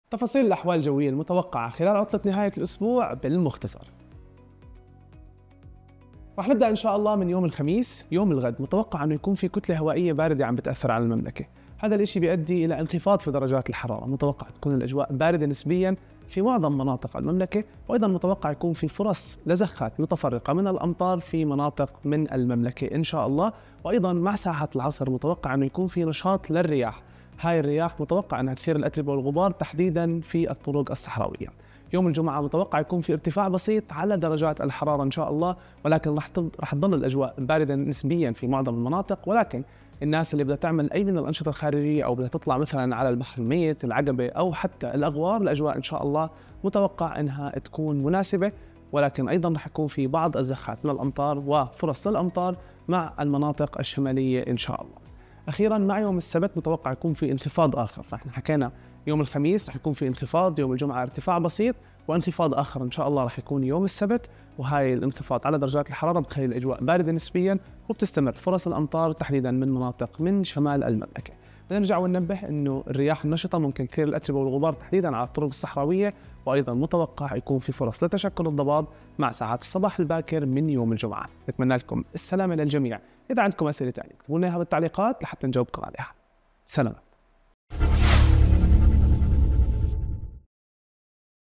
تفاصيل الأحوال الجوية المتوقعة خلال عطلة نهاية الأسبوع بالمختصر. رح نبدأ إن شاء الله من يوم الخميس. يوم الغد متوقع أنه يكون في كتلة هوائية باردة عم بتأثر على المملكة. هذا الإشي بيؤدي إلى انخفاض في درجات الحرارة. متوقع تكون الأجواء باردة نسبيا في معظم مناطق المملكة، وأيضا متوقع يكون في فرص لزخات متفرقة من الأمطار في مناطق من المملكة إن شاء الله. وأيضا مع ساعات العصر متوقع أنه يكون في نشاط للرياح. هاي الرياح متوقع أنها تثير الأتربة والغبار تحديدا في الطرق الصحراوية. يوم الجمعة متوقع يكون في ارتفاع بسيط على درجات الحرارة إن شاء الله، ولكن رح تظل الأجواء باردة نسبيا في معظم المناطق. ولكن الناس اللي بدها تعمل أي من الأنشطة الخارجية أو بدها تطلع مثلا على البحر الميت، العقبة أو حتى الأغوار، الأجواء إن شاء الله متوقع أنها تكون مناسبة، ولكن أيضا رح يكون في بعض الزخات من الأمطار وفرص للأمطار مع المناطق الشمالية إن شاء الله. أخيراً مع يوم السبت متوقع يكون في انخفاض آخر. فإحنا حكينا يوم الخميس رح يكون في انخفاض، يوم الجمعة ارتفاع بسيط، وانخفاض آخر إن شاء الله رح يكون يوم السبت. وهاي الانخفاض على درجات الحرارة بتخلي الأجواء باردة نسبياً، وبتستمر فرص الأمطار تحديداً من مناطق من شمال المملكة. نرجع وننبه إنه الرياح النشطة ممكن تثير الأتربة والغبار تحديداً على الطرق الصحراوية، وأيضاً متوقع يكون في فرص لتشكل الضباب مع ساعات الصباح الباكر من يوم الجمعة. نتمنى لكم السلامة للجميع. إذا عندكم أسئلة تانية اكتبوا لنا بالتعليقات لحتى نجاوبكم عليها. سلام.